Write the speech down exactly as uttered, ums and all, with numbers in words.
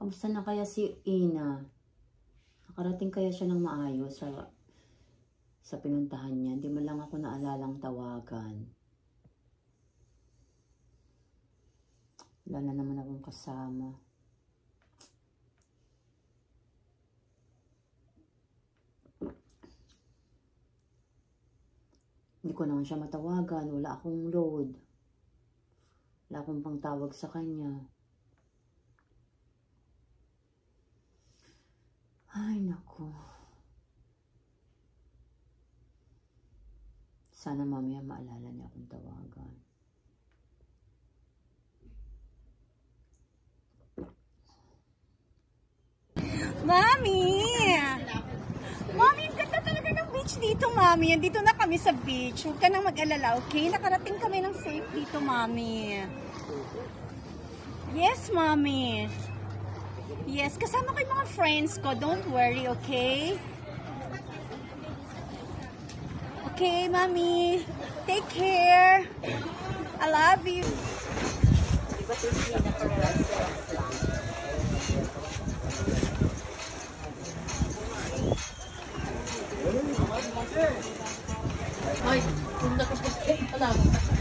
Kamusta na kaya si Ina? Nakarating kaya siya ng maayos sa, sa pinuntahan niya? Hindi mo lang ako naalalang tawagan. Wala na naman akong kasama. Hindi ko naman siya matawagan. Wala akong load. Wala akong pangtawag sa kanya. Ay, naku. Sana mamaya maalala niya akong tawagan. Mami! Mami, ang ganda talaga ng beach dito, Mami. Dito na kami sa beach. Huwag ka nang mag-alala, okay? Nakarating kami ng safe dito, Mami. Yes, Mami. Yes, kasama ko yung mga friends ko. Don't worry, okay? Okay, Mami. Take care. I love you. Ay, kung nakapagkait, alam.